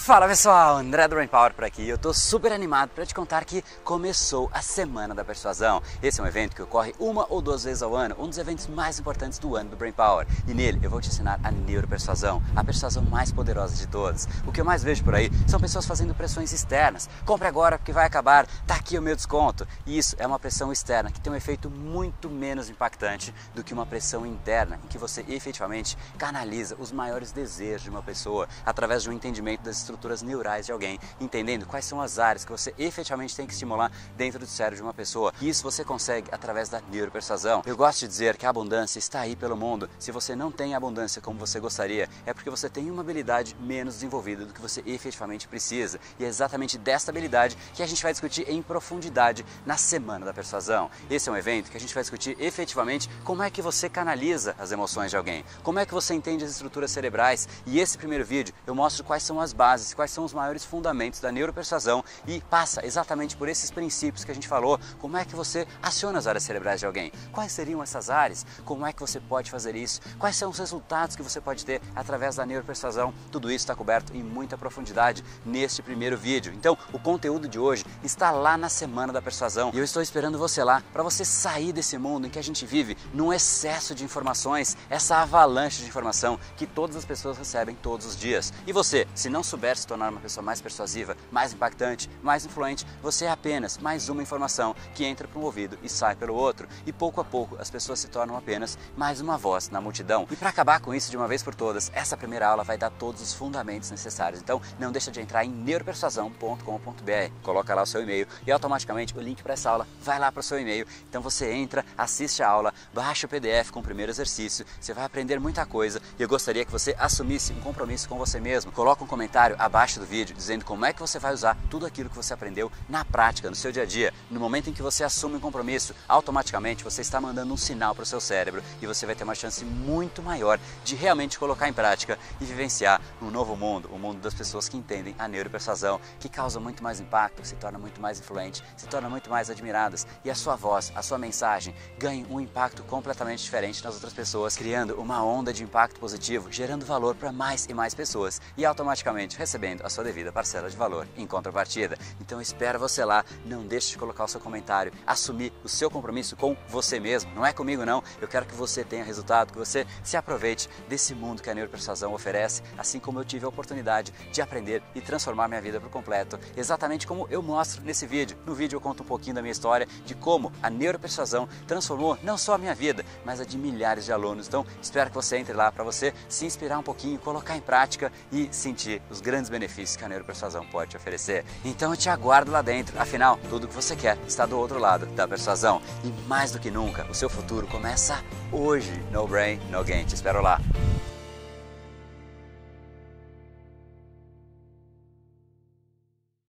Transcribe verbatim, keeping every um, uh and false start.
Fala pessoal, André do Brain Power por aqui. Eu tô super animado para te contar que começou a Semana da Persuasão. Esse é um evento que ocorre uma ou duas vezes ao ano, um dos eventos mais importantes do ano do Brain Power. E nele eu vou te ensinar a neuropersuasão, a persuasão mais poderosa de todas. O que eu mais vejo por aí são pessoas fazendo pressões externas. Compre agora porque vai acabar, tá aqui o meu desconto. E isso é uma pressão externa que tem um efeito muito menos impactante do que uma pressão interna, em que você efetivamente canaliza os maiores desejos de uma pessoa através de um entendimento das estruturas neurais de alguém, entendendo quais são as áreas que você efetivamente tem que estimular dentro do cérebro de uma pessoa. E isso você consegue através da neuropersuasão. Eu gosto de dizer que a abundância está aí pelo mundo. Se você não tem abundância como você gostaria, é porque você tem uma habilidade menos desenvolvida do que você efetivamente precisa. E é exatamente desta habilidade que a gente vai discutir em profundidade na Semana da Persuasão. Esse é um evento que a gente vai discutir efetivamente como é que você canaliza as emoções de alguém, como é que você entende as estruturas cerebrais. E esse primeiro vídeo eu mostro quais são as bases, quais são os maiores fundamentos da neuropersuasão e passa exatamente por esses princípios que a gente falou. Como é que você aciona as áreas cerebrais de alguém? Quais seriam essas áreas? Como é que você pode fazer isso? Quais são os resultados que você pode ter através da neuropersuasão? Tudo isso está coberto em muita profundidade neste primeiro vídeo. Então, o conteúdo de hoje está lá na Semana da Persuasão e eu estou esperando você lá para você sair desse mundo em que a gente vive num excesso de informações, essa avalanche de informação que todas as pessoas recebem todos os dias. E você, se não souber se tornar uma pessoa mais persuasiva, mais impactante, mais influente, você é apenas mais uma informação que entra por um ouvido e sai pelo outro. E pouco a pouco as pessoas se tornam apenas mais uma voz na multidão. E para acabar com isso de uma vez por todas, essa primeira aula vai dar todos os fundamentos necessários. Então não deixa de entrar em neuropersuasão ponto com ponto br, coloca lá o seu e-mail e automaticamente o link para essa aula vai lá para o seu e-mail. Então você entra, assiste a aula, baixa o P D F com o primeiro exercício, você vai aprender muita coisa e eu gostaria que você assumisse um compromisso com você mesmo. Coloca um comentário abaixo do vídeo dizendo como é que você vai usar tudo aquilo que você aprendeu na prática, no seu dia a dia. No momento em que você assume um compromisso, automaticamente você está mandando um sinal para o seu cérebro e você vai ter uma chance muito maior de realmente colocar em prática e vivenciar um novo mundo, o mundo das pessoas que entendem a neuropersuasão, que causa muito mais impacto, se torna muito mais influente, se torna muito mais admiradas e a sua voz, a sua mensagem ganha um impacto completamente diferente nas outras pessoas, criando uma onda de impacto positivo, gerando valor para mais e mais pessoas e automaticamente recebendo a sua devida parcela de valor em contrapartida. Então eu espero você lá, não deixe de colocar o seu comentário, assumir o seu compromisso com você mesmo, não é comigo não, eu quero que você tenha resultado, que você se aproveite desse mundo que a neuropersuasão oferece, assim como eu tive a oportunidade de aprender e transformar minha vida por completo, exatamente como eu mostro nesse vídeo. No vídeo eu conto um pouquinho da minha história, de como a neuropersuasão transformou não só a minha vida, mas a de milhares de alunos. Então espero que você entre lá para você se inspirar um pouquinho, colocar em prática e sentir os grandes benefícios que a neuropersuasão pode te oferecer. Então eu te aguardo lá dentro, afinal, tudo que você quer está do outro lado da persuasão. E mais do que nunca, o seu futuro começa hoje. No brain, no gain. Te espero lá.